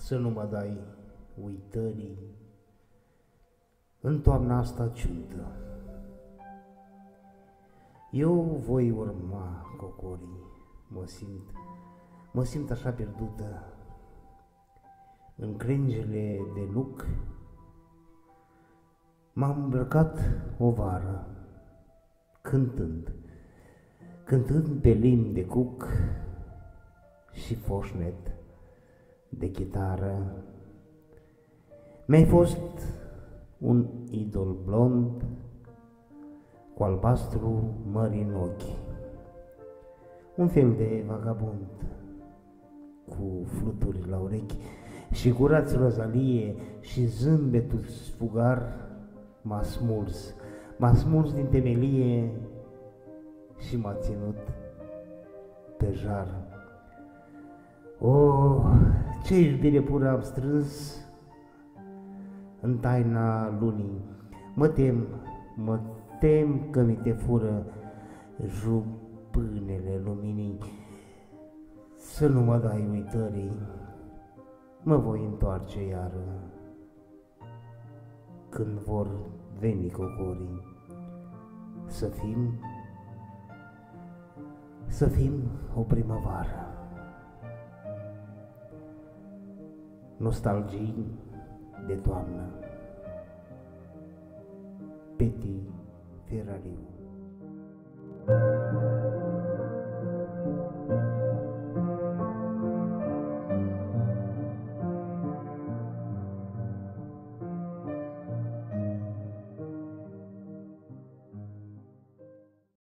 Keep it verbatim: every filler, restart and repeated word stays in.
să nu mă dai uitării în toamna asta ciudă. Eu voi urma cocorii, mă simt, mă simt așa pierdută, în crengele de luc m-am îmbrăcat o vară, cântând, cântând pe limbi de cuc și foșnet de chitară. Mi-ai fost un idol blond cu albastru mări în ochi, un fel de vagabond cu fluturi la urechi și gura-ți rozalie și zâmbetul sfugar m-a smuls, m-a smuls din temelie și m-a ținut pe jar. O, ce iubire pură am strâns în taina lunii, mă tem, mă tem că mi te fură jupânele luminii. Să nu mă dai uitării, mă voi întoarce iară când vor veni cocorii, să fim, să fim o primăvară. Nostalgii de toamnă. Peti Ferrariu.